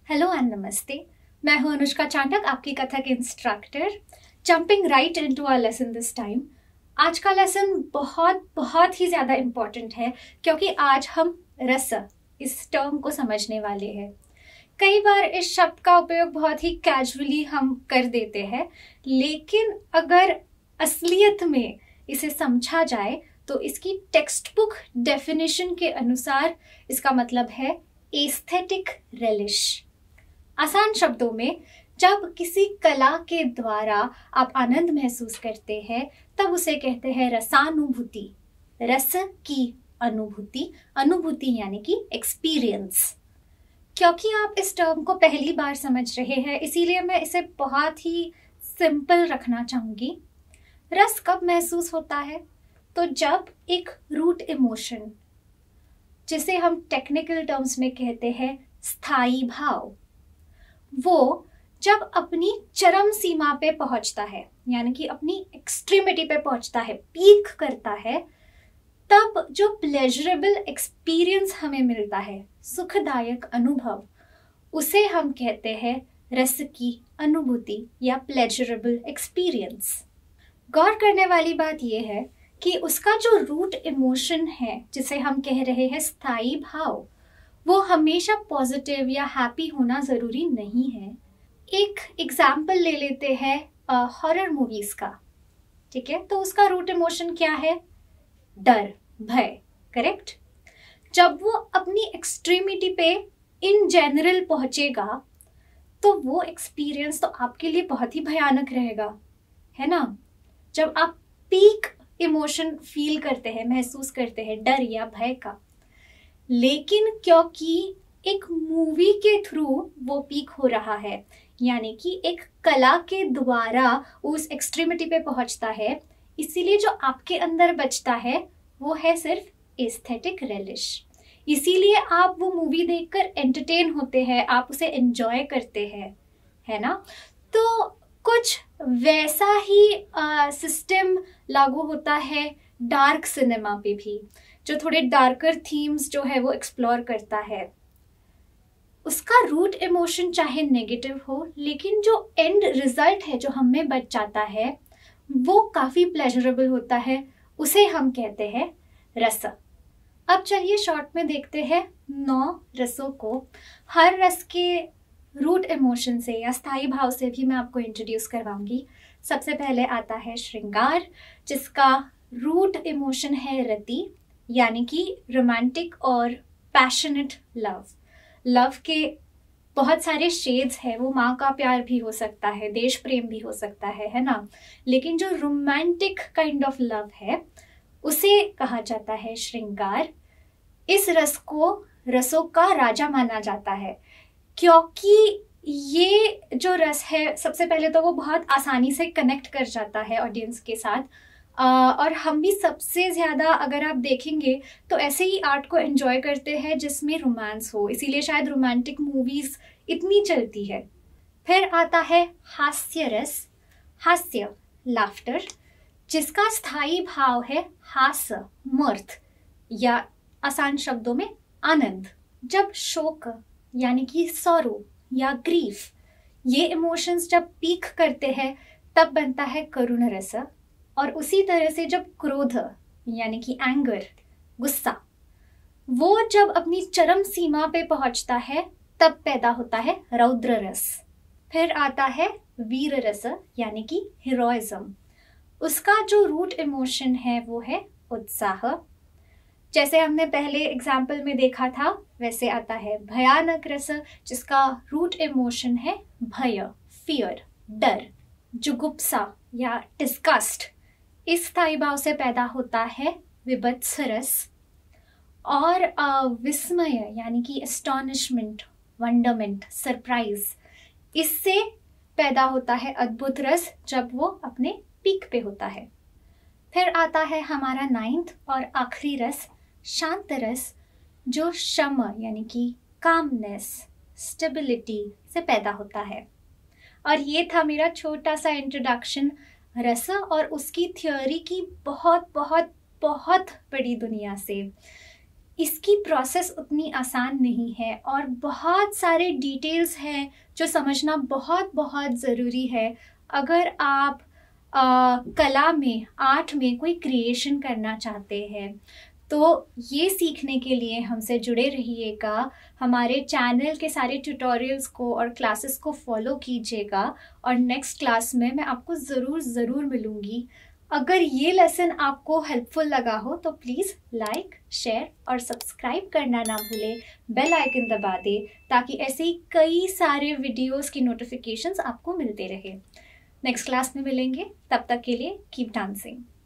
Hello and नमस्ते। मैं हूं अनुष्का चांडक, आपकी Kathak instructor. Jumping right into our lesson this time. आज का लेसन बहुत बहुत ही ज़्यादा इम्पॉर्टेंट है क्योंकि आज हम रस इस टर्म को समझने वाले हैं। कई बार इस शब्द का उपयोग बहुत ही कैजुअली हम कर देते हैं, लेकिन अगर असलियत में इसे समझा जाए तो इसकी टेक्स्ट बुक डेफिनेशन के अनुसार इसका मतलब है एस्थेटिक रेलिश। आसान शब्दों में, जब किसी कला के द्वारा आप आनंद महसूस करते हैं तब उसे कहते हैं रसानुभूति। रस की अनुभूति, अनुभूति यानी कि एक्सपीरियंस। क्योंकि आप इस टर्म को पहली बार समझ रहे हैं, इसीलिए मैं इसे बहुत ही सिंपल रखना चाहूंगी। रस कब महसूस होता है? तो जब एक रूट इमोशन, जिसे हम टेक्निकल टर्म्स में कहते हैं स्थायी भाव, वो जब अपनी चरम सीमा पे पहुंचता है, यानी कि अपनी एक्सट्रीमिटी पे पहुंचता है, पीक करता है, तब जो प्लेजरेबल एक्सपीरियंस हमें मिलता है, सुखदायक अनुभव, उसे हम कहते हैं रस की अनुभूति या प्लेजरेबल एक्सपीरियंस। गौर करने वाली बात यह है कि उसका जो रूट इमोशन है, जिसे हम कह रहे हैं स्थायी भाव, वो हमेशा पॉजिटिव या हैप्पी होना जरूरी नहीं है। एक एग्जाम्पल ले लेते हैं हॉरर मूवीज का। ठीक है, तो उसका रूट इमोशन क्या है? डर, भय। करेक्ट। जब वो अपनी एक्सट्रीमिटी पे इन जनरल पहुंचेगा तो वो एक्सपीरियंस तो आपके लिए बहुत ही भयानक रहेगा, है ना? जब आप पीक इमोशन फील करते हैं, महसूस करते हैं डर या भय का, लेकिन क्योंकि एक मूवी के थ्रू वो पीक हो रहा है, यानी कि एक कला के द्वारा उस एक्सट्रीमिटी पे पहुंचता है, इसीलिए जो आपके अंदर बचता है वो है सिर्फ एस्थेटिक रेलिश। इसीलिए आप वो मूवी देखकर एंटरटेन होते हैं, आप उसे एंजॉय करते हैं, है ना? तो कुछ वैसा ही सिस्टम लागू होता है डार्क सिनेमा पे भी, जो थोड़े डार्कर थीम्स जो है वो एक्सप्लोर करता है। उसका रूट इमोशन चाहे नेगेटिव हो, लेकिन जो एंड रिजल्ट है जो हमें बच जाता है वो काफी प्लेजरेबल होता है, उसे हम कहते हैं रस। अब चलिए शॉर्ट में देखते हैं 9 रसों को। हर रस के रूट इमोशन से या स्थायी भाव से भी मैं आपको इंट्रोड्यूस करवाऊंगी। सबसे पहले आता है श्रृंगार, जिसका रूट इमोशन है रति, यानी कि रोमांटिक और पैशनेट लव। लव के बहुत सारे शेड्स हैं, वो माँ का प्यार भी हो सकता है, देश प्रेम भी हो सकता है ना? लेकिन जो रोमांटिक काइंड ऑफ लव है उसे कहा जाता है श्रृंगार। इस रस को रसों का राजा माना जाता है, क्योंकि ये जो रस है, सबसे पहले तो वो बहुत आसानी से कनेक्ट कर जाता है ऑडियंस के साथ, और हम भी सबसे ज़्यादा अगर आप देखेंगे तो ऐसे ही आर्ट को एंजॉय करते हैं जिसमें रोमांस हो, इसीलिए शायद रोमांटिक मूवीज़ इतनी चलती है। फिर आता है हास्य रस, हास्य लाफ्टर, जिसका स्थायी भाव है हास, mirth, या आसान शब्दों में आनंद। जब शोक यानी कि सॉरो या ग्रीफ, ये इमोशंस जब पीक करते हैं तब बनता है करुण रस। और उसी तरह से जब क्रोध यानी कि एंगर, गुस्सा, वो जब अपनी चरम सीमा पे पहुंचता है तब पैदा होता है रौद्र रस। फिर आता है वीर रस यानी कि हीरोइज्म। उसका जो रूट इमोशन है वो है उत्साह। जैसे हमने पहले एग्जाम्पल में देखा था, वैसे आता है भयानक रस, जिसका रूट इमोशन है भय, फियर, डर। जुगुप्सा या डिस्गस्ट, इस स्थायी भाव से पैदा होता है विभत्स रस। और विस्मय यानी कि एस्टॉनिशमेंट, वंडरमेंट, सरप्राइज, इससे पैदा होता है अद्भुत रस, जब वो अपने पीक पे होता है। फिर आता है हमारा 9th और आखिरी रस, शांत रस, जो शम यानी कि कामनेस, स्टेबिलिटी से पैदा होता है। और ये था मेरा छोटा सा इंट्रोडक्शन रस और उसकी थ्योरी की बहुत बहुत बहुत बड़ी दुनिया से। इसकी प्रोसेस उतनी आसान नहीं है और बहुत सारे डिटेल्स हैं जो समझना बहुत बहुत ज़रूरी है। अगर आप कला में, आर्ट में कोई क्रिएशन करना चाहते हैं तो ये सीखने के लिए हमसे जुड़े रहिएगा। हमारे चैनल के सारे ट्यूटोरियल्स को और क्लासेस को फॉलो कीजिएगा और नेक्स्ट क्लास में मैं आपको ज़रूर मिलूँगी। अगर ये लेसन आपको हेल्पफुल लगा हो तो प्लीज़ लाइक, शेयर और सब्सक्राइब करना ना भूलें। बेल आइकन दबा दें ताकि ऐसे ही कई सारे वीडियोस की नोटिफिकेशंस आपको मिलते रहे। नेक्स्ट क्लास में मिलेंगे, तब तक के लिए कीप डांसिंग।